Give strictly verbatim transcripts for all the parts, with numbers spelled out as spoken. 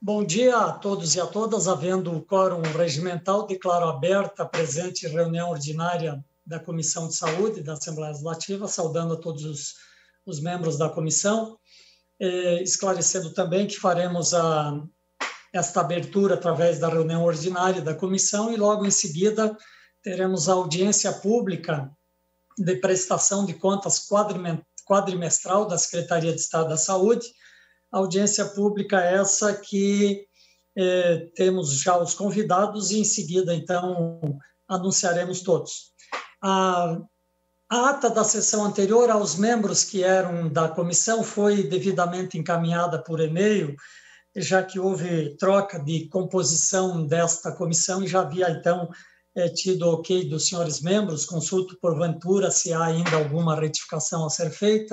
Bom dia a todos e a todas. Havendo o quórum regimental, declaro aberta a presente reunião ordinária da Comissão de Saúde da Assembleia Legislativa, saudando a todos os, os membros da comissão, eh, esclarecendo também que faremos a, esta abertura através da reunião ordinária da comissão e logo em seguida teremos a audiência pública de prestação de contas quadrimestral da Secretaria de Estado da Saúde. Audiência pública essa que eh, temos já os convidados e em seguida, então, anunciaremos todos. A, a ata da sessão anterior aos membros que eram da comissão foi devidamente encaminhada por e-mail, já que houve troca de composição desta comissão e já havia, então, eh, tido o ok dos senhores membros. Consulto, porventura, se há ainda alguma retificação a ser feita.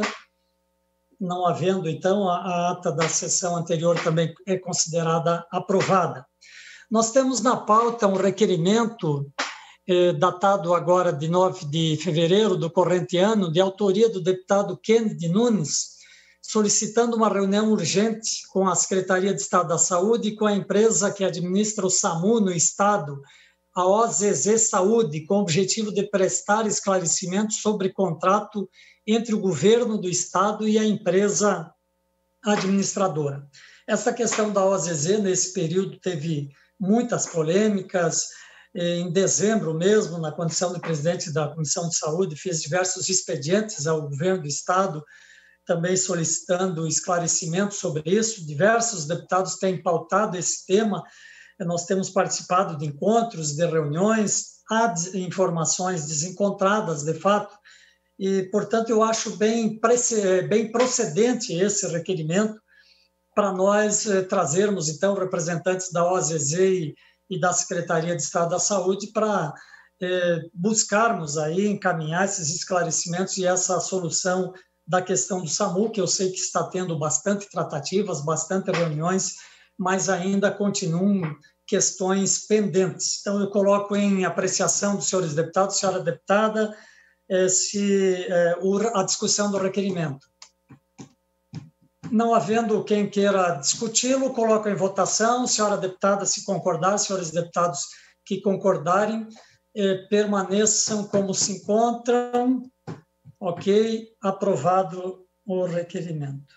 Não havendo, então, a, a ata da sessão anterior também é considerada aprovada. Nós temos na pauta um requerimento eh, datado agora de nove de fevereiro do corrente ano, de autoria do deputado Kennedy Nunes, solicitando uma reunião urgente com a Secretaria de Estado da Saúde e com a empresa que administra o SAMU no Estado, a O Z Z Saúde, com o objetivo de prestar esclarecimentos sobre contrato entre o governo do Estado e a empresa administradora. Essa questão da O Z Z, nesse período, teve muitas polêmicas. Em dezembro mesmo, na condição de presidente da Comissão de Saúde, fiz diversos expedientes ao governo do Estado, também solicitando esclarecimentos sobre isso. Diversos deputados têm pautado esse tema. Nós temos participado de encontros, de reuniões, há informações desencontradas, de fato, e, portanto, eu acho bem, bem procedente esse requerimento para nós eh, trazermos, então, representantes da O Z Z e, e da Secretaria de Estado da Saúde para eh, buscarmos aí, encaminhar esses esclarecimentos e essa solução da questão do SAMU, que eu sei que está tendo bastante tratativas, bastante reuniões, mas ainda continuam questões pendentes. Então, eu coloco em apreciação dos senhores deputados, senhora deputada, esse, a discussão do requerimento. Não havendo quem queira discuti-lo, coloco em votação. Senhora deputada, se concordar, senhores deputados que concordarem, permaneçam como se encontram. Ok, aprovado o requerimento.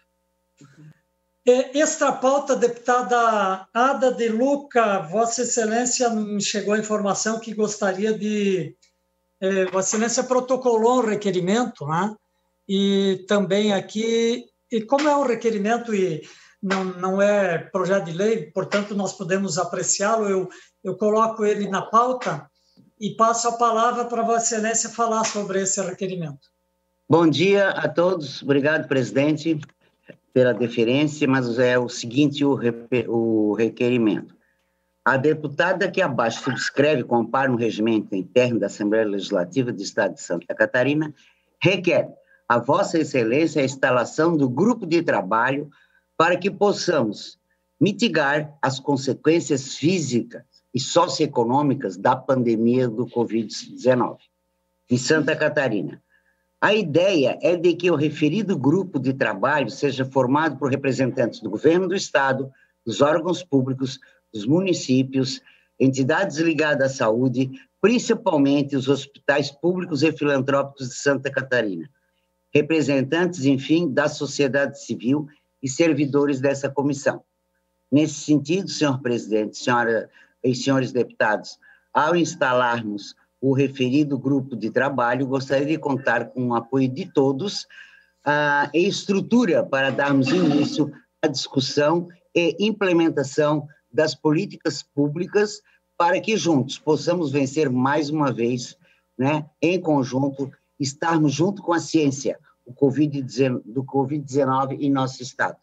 Extra pauta, deputada Ada de Luca, Vossa Excelência me chegou a informação que gostaria de... Eh, Vossa Excelência protocolou um requerimento, né? E também aqui, e como é um requerimento e não, não é projeto de lei, portanto, nós podemos apreciá-lo, eu, eu coloco ele na pauta e passo a palavra para Vossa Excelência falar sobre esse requerimento. Bom dia a todos, obrigado, presidente, pela deferência, mas é o seguinte o, o requerimento. A deputada que abaixo subscreve com amparo no regimento interno da Assembleia Legislativa do Estado de Santa Catarina requer a Vossa Excelência a instalação do grupo de trabalho para que possamos mitigar as consequências físicas e socioeconômicas da pandemia do covid dezenove em Santa Catarina. A ideia é de que o referido grupo de trabalho seja formado por representantes do governo do Estado, dos órgãos públicos, dos municípios, entidades ligadas à saúde, principalmente os hospitais públicos e filantrópicos de Santa Catarina, representantes, enfim, da sociedade civil e servidores dessa comissão. Nesse sentido, senhor presidente, senhora e senhores deputados, ao instalarmos o referido grupo de trabalho, gostaria de contar com o apoio de todos ah, e estrutura para darmos início à discussão e implementação das políticas públicas para que juntos possamos vencer mais uma vez, né, em conjunto, estarmos junto com a ciência o COVID do covid dezenove em nosso Estado.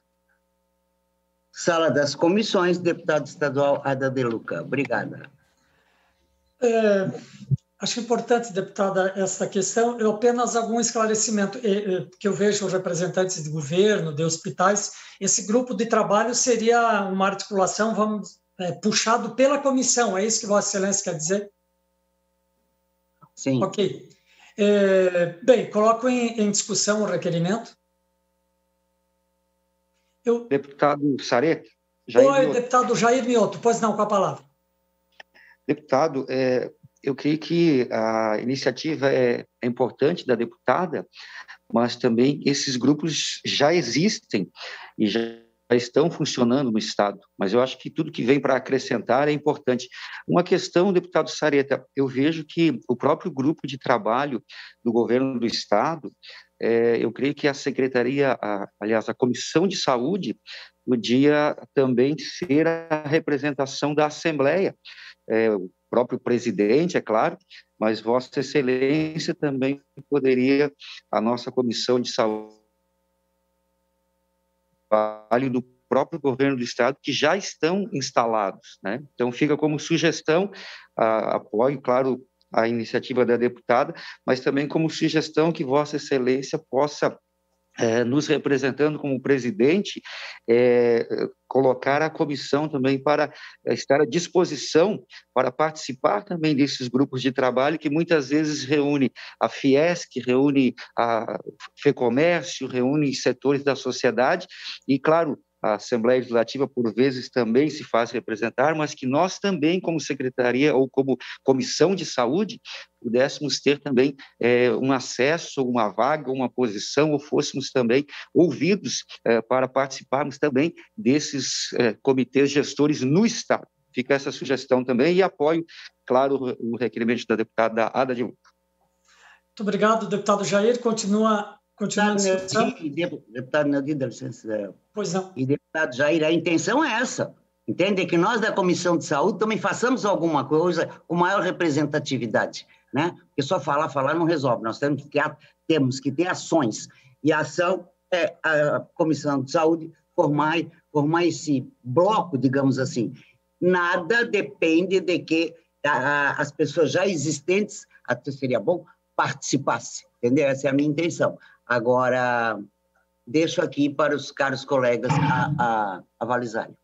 Sala das Comissões, deputado estadual Ada de Luca. Obrigada. É, acho importante, deputada, essa questão. Eu apenas algum esclarecimento, que eu vejo representantes de governo, de hospitais. Esse grupo de trabalho seria uma articulação, vamos, é, puxado pela comissão, é isso que Vossa Excelência quer dizer? Sim. Ok. É, bem, coloco em, em discussão o requerimento. Eu... Deputado Sarete. Jair Oi, Mioto. deputado Jair Mioto, pois não, com a palavra. Deputado, é, eu creio que a iniciativa é, é importante da deputada, mas também esses grupos já existem e já estão funcionando no Estado, mas eu acho que tudo que vem para acrescentar é importante. Uma questão, deputado Sareta, eu vejo que o próprio grupo de trabalho do governo do Estado, é, eu creio que a Secretaria, a, aliás, a Comissão de Saúde, podia também ser a representação da Assembleia, é, o próprio presidente, é claro, mas Vossa Excelência também poderia, a nossa Comissão de Saúde, do próprio governo do Estado, que já estão instalados, né? Então, fica como sugestão, a, apoio, claro, a iniciativa da deputada, mas também como sugestão que Vossa Excelência possa, é, nos representando como presidente, é, colocar a comissão também para estar à disposição para participar também desses grupos de trabalho que muitas vezes reúne a Fiesc, reúne a FEComércio, reúne setores da sociedade e, claro, a Assembleia Legislativa, por vezes, também se faz representar, mas que nós também, como Secretaria ou como Comissão de Saúde, pudéssemos ter também é, um acesso, uma vaga, uma posição, ou fôssemos também ouvidos é, para participarmos também desses é, comitês gestores no Estado. Fica essa sugestão também e apoio, claro, o requerimento da deputada Ada de Luca. Muito obrigado, deputado Jair. Continua, continua a discussão. Deputado Neudi, dá licença. Pois não. E deputado Jair, a intenção é essa. Entende? Que nós da Comissão de Saúde também façamos alguma coisa com maior representatividade, né? Porque só falar, falar não resolve. Nós temos que, temos que ter ações. E a ação é a Comissão de Saúde formar, formar esse bloco, digamos assim. Nada depende de que a, as pessoas já existentes, até seria bom, participassem. Entendeu? Essa é a minha intenção. Agora, deixo aqui para os caros colegas a, a, avalizarem.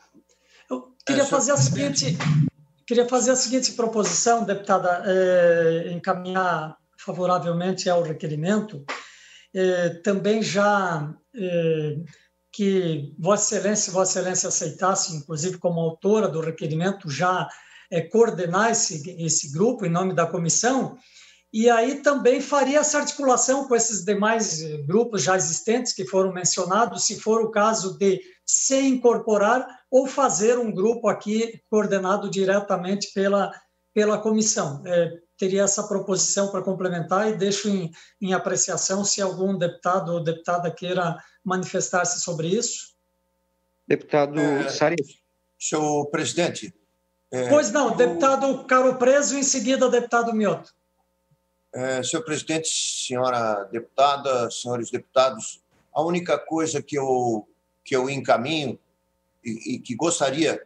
Eu queria fazer a seguinte, queria fazer a seguinte proposição, deputada, é, encaminhar favoravelmente ao requerimento, é, também já é, que Vossa Excelência, Vossa Excelência aceitasse, inclusive como autora do requerimento, já é, coordenar esse, esse grupo em nome da comissão, e aí também faria essa articulação com esses demais grupos já existentes que foram mencionados, se for o caso de se incorporar ou fazer um grupo aqui coordenado diretamente pela, pela comissão. É, teria essa proposição para complementar e deixo em, em apreciação se algum deputado ou deputada queira manifestar-se sobre isso. Deputado é, Sareta. Senhor presidente. É, pois não, o deputado Caro Preso, em seguida deputado Mioto. É, senhor presidente, senhora deputada, senhores deputados, a única coisa que eu, que eu encaminho e, e que gostaria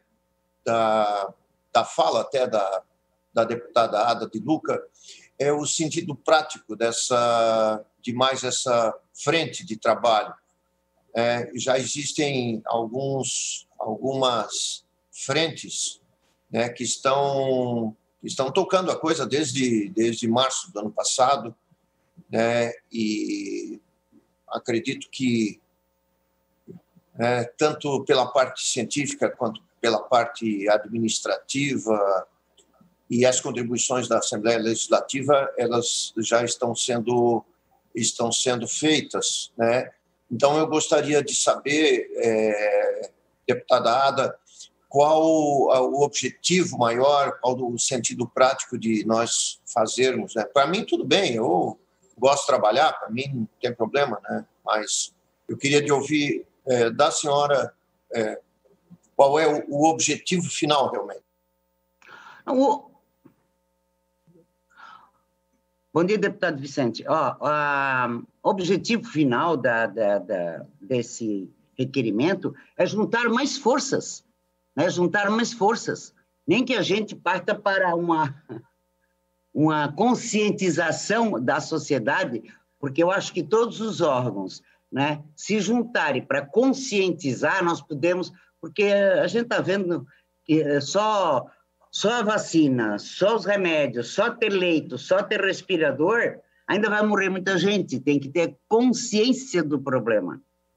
da, da fala até da, da deputada Ada de Luca é o sentido prático dessa, de mais essa frente de trabalho. É, já existem alguns, algumas frentes, né, que estão... estão tocando a coisa desde, desde março do ano passado, né? E acredito que, é, tanto pela parte científica quanto pela parte administrativa e as contribuições da Assembleia Legislativa, elas já estão sendo, estão sendo feitas, né? Então, eu gostaria de saber, é, deputada Ada, qual o objetivo maior, qual o sentido prático de nós fazermos, né? Para mim, tudo bem, eu gosto de trabalhar, para mim não tem problema, né? Mas eu queria de ouvir é, da senhora é, qual é o, o objetivo final, realmente. O... Bom dia, deputado Vicente. O objetivo final da, da, da, desse requerimento é juntar mais forças, né, juntar mais forças, nem que a gente parta para uma, uma conscientização da sociedade, porque eu acho que todos os órgãos, né, se juntarem para conscientizar, nós podemos, porque a gente está vendo que só, só a vacina, só os remédios, só ter leito, só ter respirador, ainda vai morrer muita gente, tem que ter consciência do problema.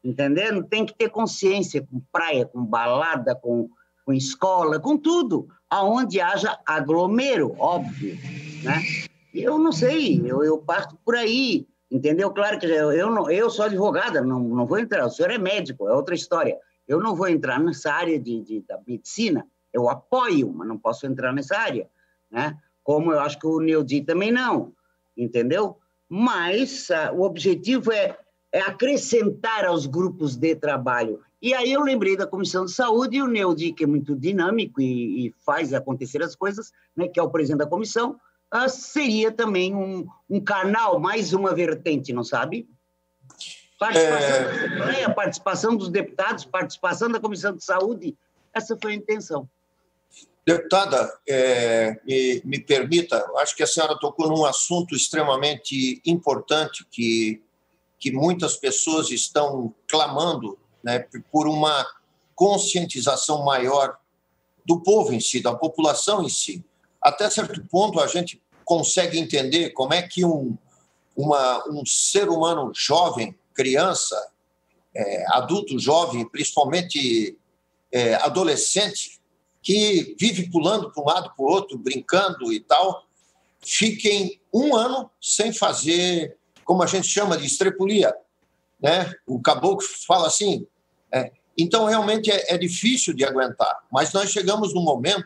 entendendo? Tem que ter consciência com praia, com balada, com, com escola, com tudo, aonde haja aglomero, óbvio, né? Eu não sei, eu, eu parto por aí, entendeu? Claro que eu, eu, não, eu sou advogada, não, não vou entrar, o senhor é médico, é outra história. Eu não vou entrar nessa área de, de, da medicina, eu apoio, mas não posso entrar nessa área, né? Como eu acho que o Neudi também não, entendeu? Mas uh, o objetivo é, é acrescentar aos grupos de trabalho. E aí eu lembrei da Comissão de Saúde, e o Neudi, que é muito dinâmico e, e faz acontecer as coisas, né, que é o presidente da comissão, uh, seria também um, um canal, mais uma vertente, não sabe? Participação é... da Assembleia, participação dos deputados, participação da Comissão de Saúde, essa foi a intenção. Deputada, é, me, me permita, acho que a senhora tocou num assunto extremamente importante que, que muitas pessoas estão clamando, né, por uma conscientização maior do povo em si, da população em si. Até certo ponto, a gente consegue entender como é que um, uma, um ser humano jovem, criança, é, adulto jovem, principalmente é, adolescente, que vive pulando para um lado para o outro, brincando e tal, fiquem um ano sem fazer, como a gente chama de estrepulia, né? O caboclo fala assim. É. Então, realmente, é, é difícil de aguentar, mas nós chegamos num momento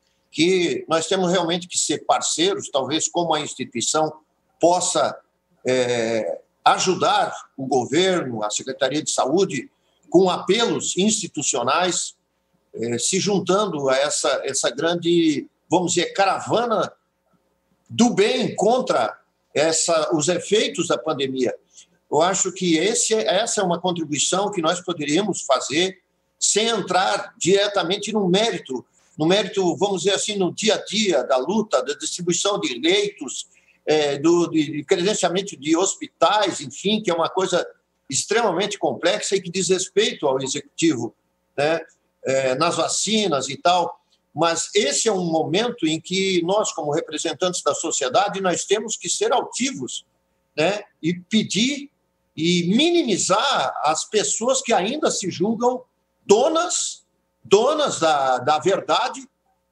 que nós temos realmente que ser parceiros, talvez como a instituição possa é, ajudar o governo, a Secretaria de Saúde, com apelos institucionais, se juntando a essa, essa grande, vamos dizer, caravana do bem contra essa, os efeitos da pandemia. Eu acho que esse, essa é uma contribuição que nós poderíamos fazer sem entrar diretamente no mérito, no mérito, vamos dizer assim, no dia a dia da luta, da distribuição de leitos, é, do de credenciamento de hospitais, enfim, que é uma coisa extremamente complexa e que diz respeito ao executivo, né? É, nas vacinas e tal, mas esse é um momento em que nós, como representantes da sociedade, nós temos que ser altivos, né? E pedir e minimizar as pessoas que ainda se julgam donas, donas da, da verdade,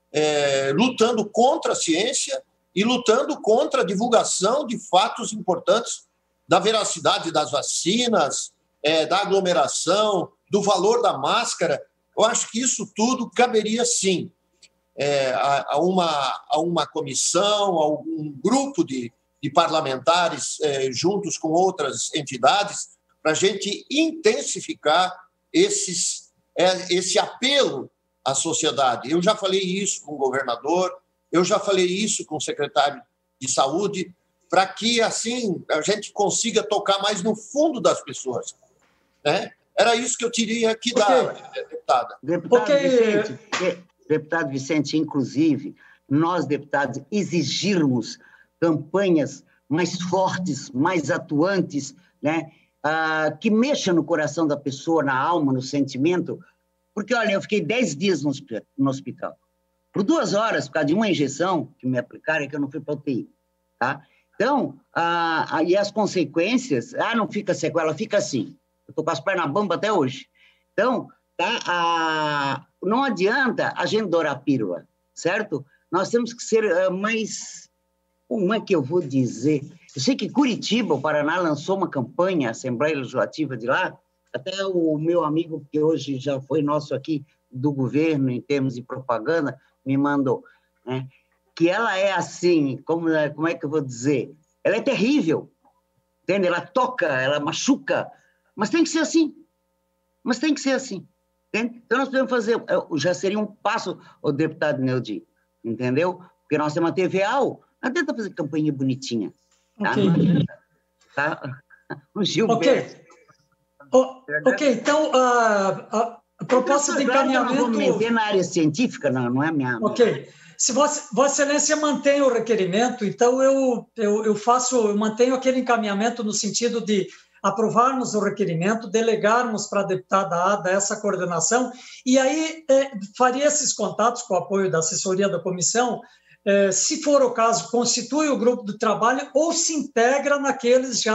é, lutando contra a ciência e lutando contra a divulgação de fatos importantes da veracidade das vacinas, é, da aglomeração, do valor da máscara. Eu acho que isso tudo caberia, sim, é, a, a, uma, a uma comissão, a um grupo de, de parlamentares é, juntos com outras entidades, para a gente intensificar esses, é, esse apelo à sociedade. Eu já falei isso com o governador, eu já falei isso com o secretário de Saúde, para que, assim, a gente consiga tocar mais no fundo das pessoas, né? Era isso que eu teria que dar, okay. deputada. Deputado, okay. Vicente, deputado Vicente, inclusive, nós, deputados, exigirmos campanhas mais fortes, mais atuantes, né? Ah, que mexam no coração da pessoa, na alma, no sentimento, porque, olha, eu fiquei dez dias no hospital, por duas horas, por causa de uma injeção que me aplicaram, que eu não fui para a U T I, tá? Então, ah, e as consequências, ah, não fica sequela, fica assim. Eu estou com as pernas bambas até hoje. Então, tá, a, não adianta a gente dourar a pílula, certo? Nós temos que ser uh, mais... Como é que eu vou dizer? Eu sei que Curitiba, o Paraná, lançou uma campanha, a Assembleia Legislativa de lá, até o meu amigo, que hoje já foi nosso aqui, do governo, em termos de propaganda, me mandou, né? Que ela é assim, como, como é que eu vou dizer? Ela é terrível, entende? Ela toca, ela machuca, mas tem que ser assim. Mas tem que ser assim. Entende? Então, nós podemos fazer... Já seria um passo, o deputado Neudi, entendeu? Porque nós temos a T V A U. Não adianta fazer campanha bonitinha. Tá? Ok. Não adianta, tá? O Gilberto. Ok, oh, okay. Então, a, a proposta de encaminhamento... Eu não vou me meter na área científica, não, não é minha... Ok. Se Vossa, Vossa Excelência mantém o requerimento, então eu, eu, eu faço, eu mantenho aquele encaminhamento no sentido de aprovarmos o requerimento, delegarmos para a deputada Ada essa coordenação, e aí é, faria esses contatos com o apoio da assessoria da comissão, é, se for o caso, constitui o grupo de trabalho ou se integra naqueles já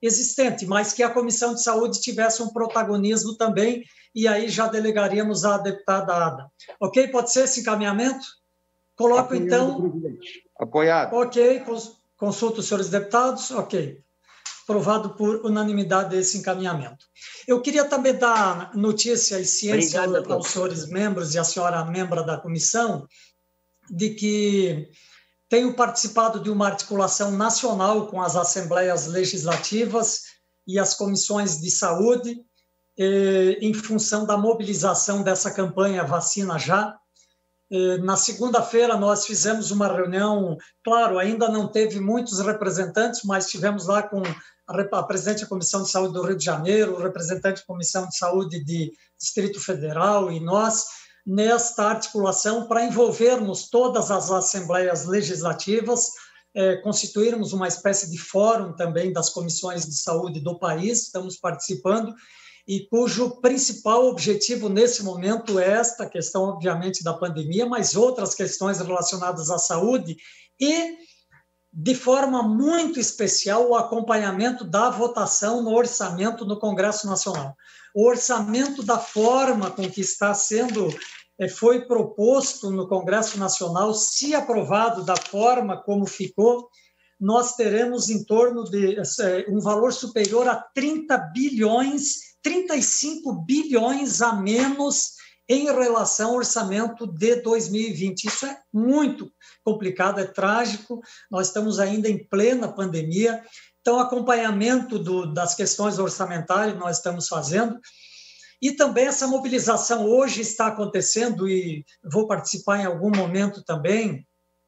existente, mas que a Comissão de Saúde tivesse um protagonismo também, e aí já delegaríamos à deputada Ada. Ok? Pode ser esse encaminhamento? Coloco, Apoiado, então... presidente. Apoiado. Ok, consulto os senhores deputados. Ok. Aprovado por unanimidade esse encaminhamento. Eu queria também dar notícia e ciência Obrigado, aos senhores membros e à senhora membra da comissão de que tenho participado de uma articulação nacional com as assembleias legislativas e as comissões de saúde eh, em função da mobilização dessa campanha Vacina Já. Eh, na segunda-feira nós fizemos uma reunião, claro, ainda não teve muitos representantes, mas tivemos lá com a presidente da Comissão de Saúde do Rio de Janeiro, o representante da Comissão de Saúde de Distrito Federal e nós, nesta articulação para envolvermos todas as assembleias legislativas, eh, constituirmos uma espécie de fórum também das comissões de saúde do país, estamos participando, e cujo principal objetivo nesse momento é esta questão, obviamente, da pandemia, mas outras questões relacionadas à saúde e de forma muito especial, o acompanhamento da votação no orçamento no Congresso Nacional. O orçamento da forma com que está sendo, foi proposto no Congresso Nacional, se aprovado da forma como ficou, nós teremos em torno de um valor superior a trinta bilhões, trinta e cinco bilhões a menos em relação ao orçamento de dois mil e vinte. Isso é muito complicado, é trágico, nós estamos ainda em plena pandemia, então acompanhamento do, das questões orçamentárias nós estamos fazendo, e também essa mobilização hoje está acontecendo, e vou participar em algum momento também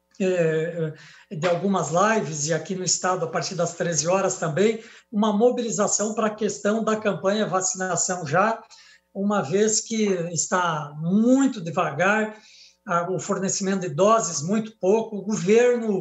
é, de algumas lives, e aqui no Estado, a partir das treze horas também, uma mobilização para a questão da campanha Vacinação Já, uma vez que está muito devagar, o fornecimento de doses muito pouco, o governo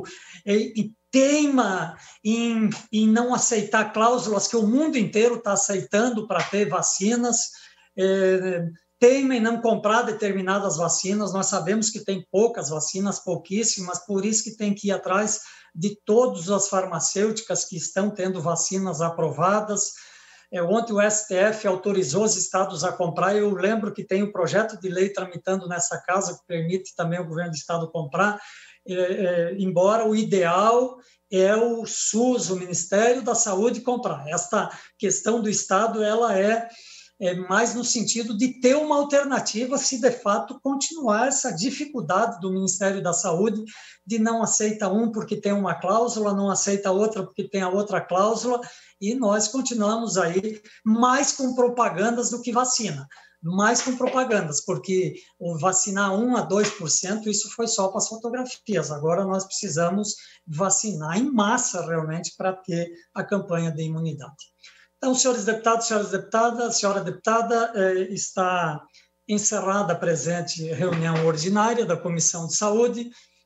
teima em, em não aceitar cláusulas que o mundo inteiro está aceitando para ter vacinas, é, teima em não comprar determinadas vacinas, nós sabemos que tem poucas vacinas, pouquíssimas, por isso que tem que ir atrás de todas as farmacêuticas que estão tendo vacinas aprovadas. É, ontem o S T F autorizou os estados a comprar, eu lembro que tem um projeto de lei tramitando nessa casa que permite também o governo do estado comprar, é, é, embora o ideal é o SUS, o Ministério da Saúde, comprar. Esta questão do estado, ela é, é mais no sentido de ter uma alternativa se de fato continuar essa dificuldade do Ministério da Saúde de não aceita um porque tem uma cláusula, não aceita outra porque tem a outra cláusula, e nós continuamos aí mais com propagandas do que vacina, mais com propagandas, porque o vacinar um a dois por cento, isso foi só para as fotografias, agora nós precisamos vacinar em massa realmente para ter a campanha de imunidade. Então, senhores deputados, senhoras deputadas, senhora deputada, está encerrada a presente reunião ordinária da Comissão de Saúde,